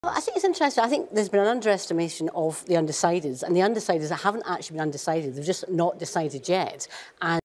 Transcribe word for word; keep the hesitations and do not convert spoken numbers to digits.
I think it's interesting. I think there's been an underestimation of the Undecideds, and the Undecideds haven't actually been undecided. They've just not decided yet. And